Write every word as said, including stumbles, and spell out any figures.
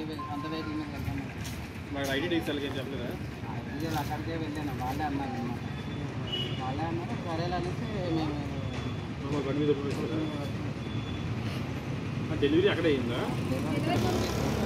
అంత వెహికల్ మీద వెళ్తాను. మరి ఐటీ డీసెల్కి ఏం చెప్పలేదా? ఐటీ అక్కడికే వెళ్ళాను, వాళ్ళే అన్నారు అన్నమాట. వాళ్ళే అన్నారు సరేలే అనేసి మేము బండి మీద డెలివరీ అక్కడే అయిందా?